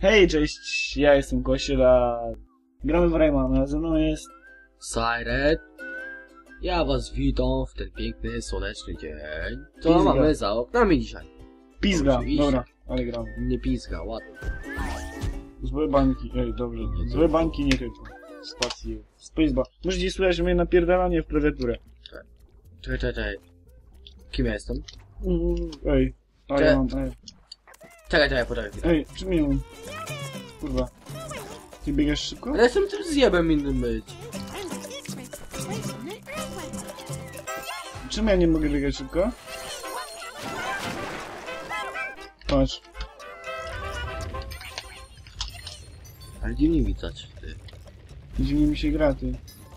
Hej, cześć, ja jestem Kościela. Gramy w Raymana, ze mną jest... Siren. Ja was witam w ten piękny, słoneczny dzień. Co Pizga. mamy za oknami dzisiaj? Pizga, Oczywiście. dobra, ale gramy. Nie pizga, ładnie. Złe bańki, dobrze. Złe bańki nie tylko. Spacje. Spacebar. Może gdzieś słychać mnie napierdalanie w klawiaturę. Czekaj. Kim ja jestem? Ej. A Cze- ja mam, Czekaj, poczekaj. Ej, czym ja mam? Kurwa. Ty biegasz szybko? Ale jestem tym zjebem innym być. Czym ja nie mogę biegać szybko? Patrz. Ale dziwnie widać, ty. Dziwnie mi się gra, ty.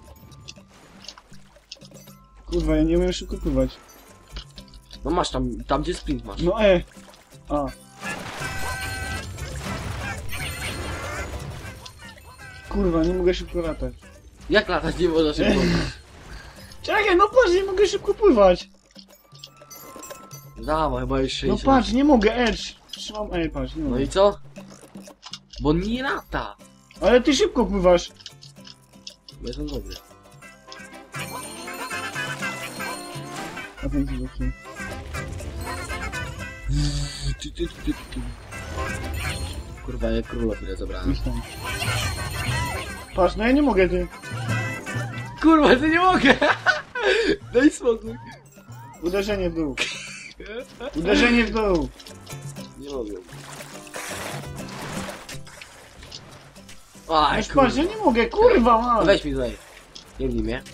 Kurwa, ja nie umiem szybko pływać. No masz tam gdzie sprint masz. No A. Kurwa, nie mogę szybko latać. Jak latać nie można szybko? Czekaj, no patrz, nie mogę szybko pływać. Dawaj, chyba już 60. No patrz, nie mogę, Edge. Trzymam, patrz, nie No mogę. i co? Bo nie lata. Ale ty szybko pływasz. Bo jestem dobry. A ten co taki? Kurwa, jak króla tyle zabrałem. Idź tam. Patrz, no ja nie mogę, ty. Kurwa, ty nie mogę! Daj spokój. Uderzenie w dół. Uderzenie w dół. Nie mogę. Aj, Aż patrz, ja nie mogę, kurwa, No mam. weź mi tutaj. Nie gnij mnie.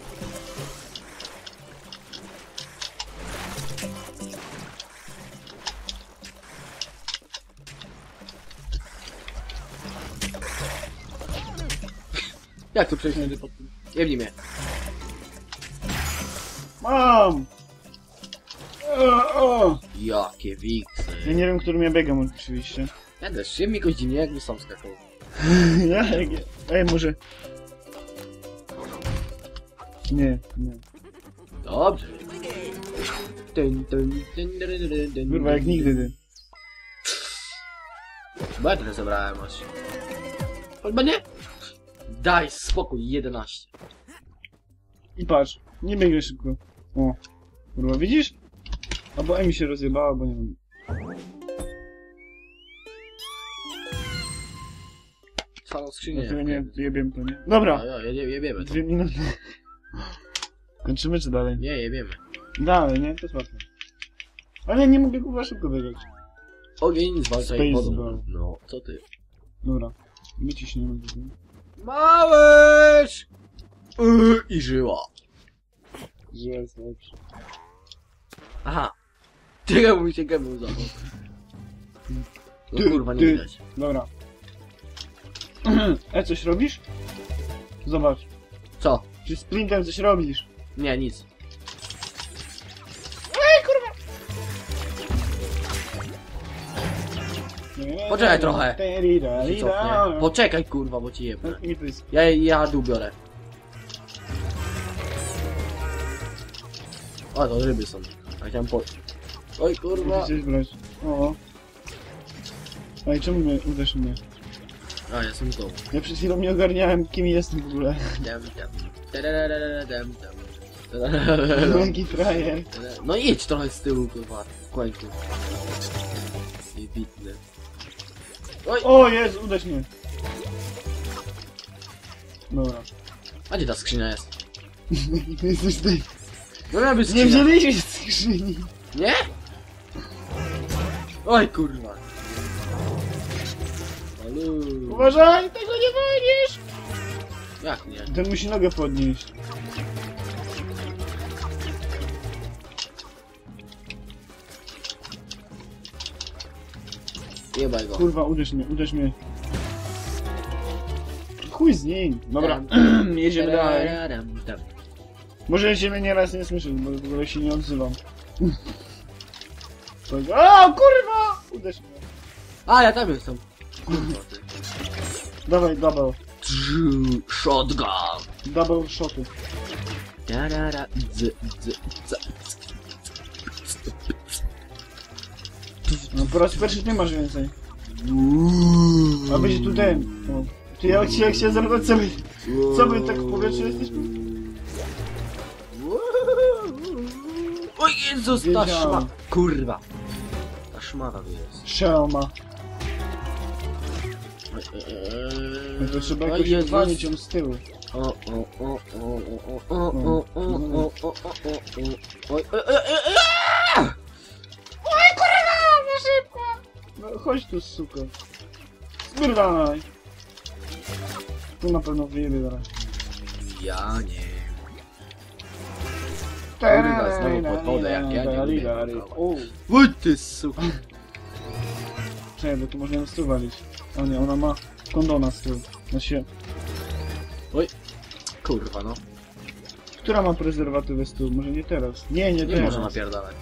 Jak tu przejść między pod tym? Nie gnij mnie. Mam. O. Jakie wiksy. Ja nie wiem, którym ja biegam oczywiście. Ja też, się mi jakoś dziwnie, jakby sam skakał. Może... Nie. Dobrze. Kurwa, jak nigdy, ty. Bo ja tyle zebrałem aż. Chyba nie? Daj spokój, 11. I patrz, nie biegaj szybko. O. Kurwa, widzisz? Albo Emi się rozjebała, albo nie wiem. Całą skrzynię. Ja nie jebiemy to, nie? Dobra, No, jebiemy to. 2 minuty. Kończymy czy dalej? Nie, jebiemy. Dalej, nie? To jest łatwe. Ale nie mogę kurwa szybko biegać. Ogień zwalczaj Space wodą. Ball. No, co ty? Dobra. My ciśniemy tutaj. Małysz! I żyła. Że jest lepszy. Aha. Czego mi się gębą za No kurwa, nie ty. widać. Dobra. Coś robisz? Zobacz. Co? Czy sprintem coś robisz? Nie, nic. Poczekaj trochę. Się cofnie. Poczekaj kurwa, bo ci jebnę. Nie to jest. Ja dół biorę. O, to ryby są. A chciałem po... Oj kurwa. Chcesz brać. O. Ej, czemu mnie uderzył mnie? A, ja są z dołu. Ja przed chwilą nie ogarniałem, kim jestem w ogóle. Jaki frajer. No idź trochę z tyłu kurwa. Kłęku. Niewidny. Oj! O Jezu, uderz mnie. Dobra. A gdzie ta skrzynia jest? Jesteś ty. No miała być Nie skrzynia. wzięliśmy z skrzyni. Nie? Oj kurwa. Alu. Uważaj, tego nie wolnisz. Jak nie? Ten musi nogę podnieść. Jebaj go. Kurwa, uderz mnie. Chuj z nim. Dobra, jedziemy dalej. Może się mnie nieraz nie słyszysz, bo w ogóle się nie odzywam. O, kurwa! Uderz mnie. A, ja tam jestem. Kurwa ty. Dawaj, double. Shotgun. Double shoty. Tarara, No po raz pierwszy nie masz więcej. A będzie tu ten. O. Ty jak się zamknąć, co my tak w powietrzu jesteśmy? O Jezus, ta Wiedziałem. szmata. Kurwa. Ta szmata tu jest. Szelma. No to trzeba O jakoś Jezus. odwalić ją z tyłu. O. No chodź tu, suko. Spierdalaj. Tu na pewno wyjebie zaraz. Ja nie. Kurwa, znowu pod wodę, jak ja nie lubię. O, Oj ty suka. czekaj, bo tu można ją z tyłu walić. O nie, ona ma kondona z tyłu. No się. Kurwa no. Która ma prezerwatywę z tyłu? Może nie teraz. Nie Nie teraz. może napierdalać.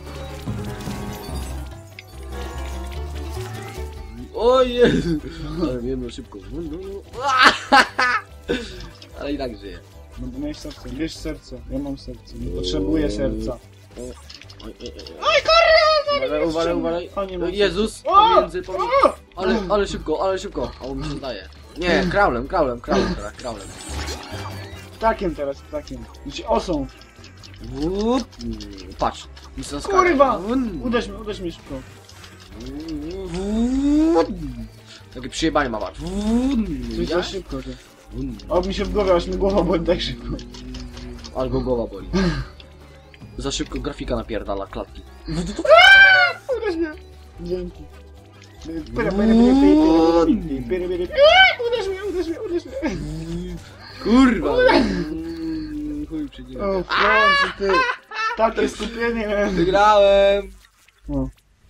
O Jezu. Ale wiem, no szybko. Ale i tak żyje. No bo miałeś serce. Bierz serce. Ja mam serce. Nie potrzebuję serca. Oj kurwa! Uważaj. O, nie ma Jezus, O! pomiędzy. Ale szybko. A on mi się zdaje. Nie, kraulem teraz, kraulem. Ptakiem teraz, ptakiem. Znaczy osą. Wup. Patrz. mi się zaskakuje. Kurwa! Uderz mnie szybko. Takie przyjebanie ma, patrz. Coś za szybko ty. O, mi się w głowie, aż mi głowa boli tak szybko. Albo głowa boli. Za szybko grafika napierdala klatki. Uderz mnie. Dzięki. Uderz mnie. Kurwa! Chuj przyjdzie. O, w końcu ty. Takie skupienie. Wygrałem! O.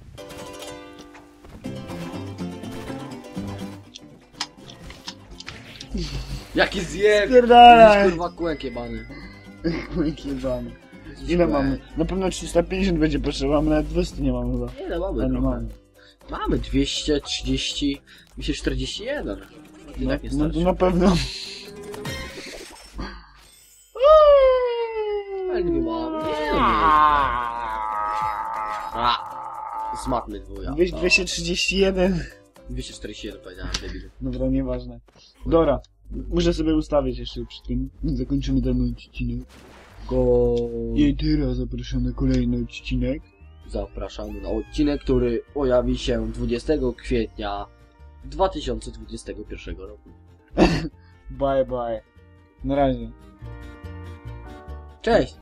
Jaki zjeb! Spierdalaj. Kurwa kłek jebany. Jebany. Ile mamy? Na pewno 350 będzie potrzeba, mamy nawet 200 nie mamy chyba. Ile A mamy? nie Trochę. mamy. Mamy 230, mi się 41. I No, tak nie no starczy. to na pewno. Ale nie mam. Nie, no Smatny dwuja. 231. 241 powiedziałem, debil. Dobra, nieważne. Dobra, muszę sobie ustawić jeszcze przy tym. Zakończymy ten odcinek. I teraz zapraszam na kolejny odcinek. Zapraszamy na odcinek, który pojawi się 20 kwietnia 2021 roku. Bye bye. Na razie. Cześć!